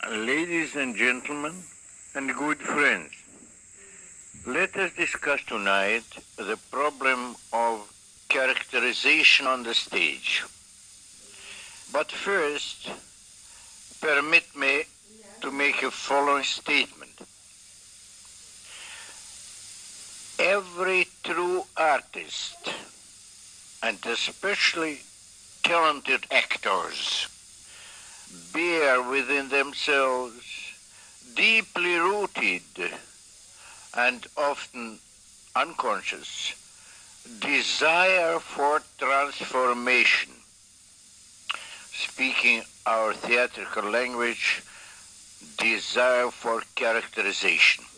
Ladies and gentlemen, and good friends, let us discuss tonight the problem of characterization on the stage. But first, permit me to make a following statement. Every true artist, and especially talented actors, bear within themselves deeply rooted and often unconscious desire for transformation. Speaking our theatrical language, desire for characterization.